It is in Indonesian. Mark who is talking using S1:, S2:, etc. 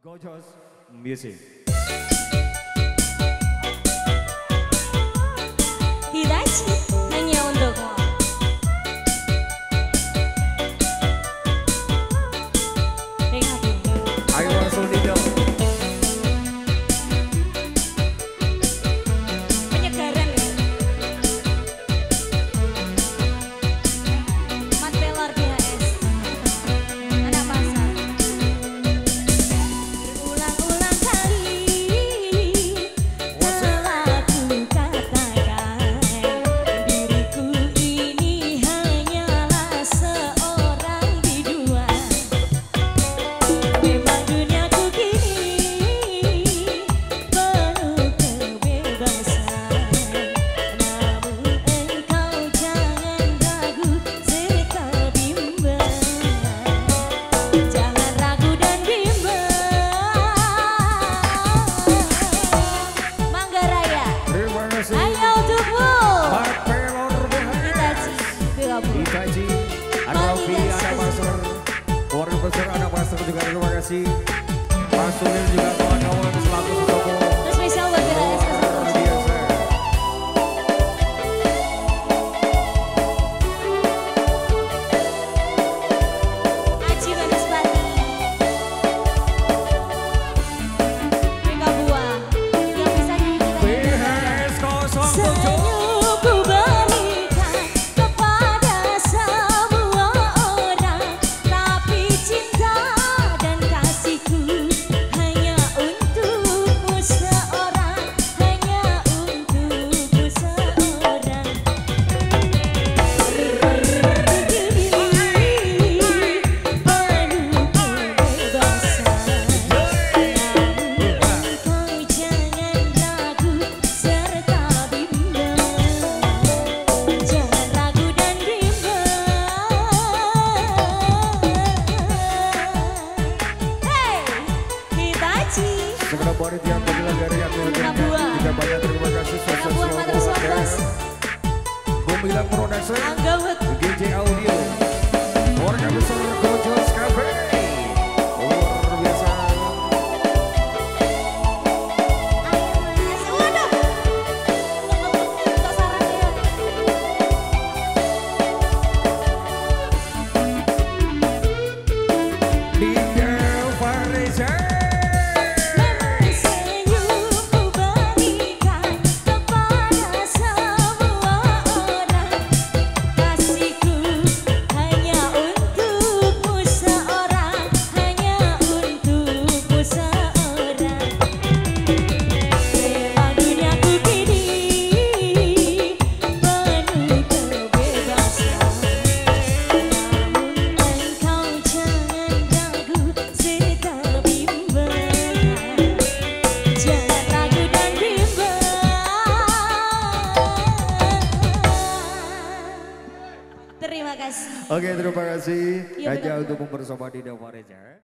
S1: Gojos Music.
S2: Hitachi hanya untukmu.
S1: Ayo langsung Dido.
S2: Penyegaran ya. Mat Pelor DHS. Anak pasar. Berulang-ulang kali telah ku katakan diriku ini hanyalah seorang biduan. Memang duniaku kini penuh kebebasan, namun engkau jangan ragu serta bimbang. Jangan ragu dan bimbang. Manggaraya,
S1: Terima kasih.
S2: ayo untukmu.
S1: Mat Pelor
S2: Hitachi, bergabung.
S1: Hitachi, ada Alfi, ada Master, keluarga besar ada Master juga terima kasih. Mas Sulil juga kawan-kawan selaku Sutomo.
S2: Spesial buat DHS
S1: Luar biasa.
S2: Aji Banaspati, Mega Buah, yang bisa nyanyi kita
S1: BHS 07.
S2: senyumku berikan kepada semua orang, tapi cinta dan kasihku hanya untukmu seorang, hanya untukmu seorang. Penuh kebebasan, namun engkau jangan ragu serta bimbang. Jangan ragu dan bimbang. Hey, Hitachi.
S1: Segenap panitia penyelenggara yang menghadirkan
S2: Buah.
S1: juga banyak terima kasih
S2: Mega Buah, Matur Suwun, Bos.
S1: Gumilang Production,
S2: Angga Wet.
S1: GJ Audio, keluarga besar Gojos Cafe. Luar biasa.
S2: Waduh. Tak saran ya.
S1: Dinda Fareza.
S2: Memang senyumku berikan kepada semua orang, kasihku hanya untukmu seorang, hanya untukmu seorang. Memang duniaku kini penuh kebebasan, namun engkau jangan ragu serta bimbang. Jangan ragu dan bimbang. Terima kasih.
S1: Oke, terima kasih
S2: Iya,
S1: hanya
S2: betul.
S1: untuk mempersama Dinda Fareza.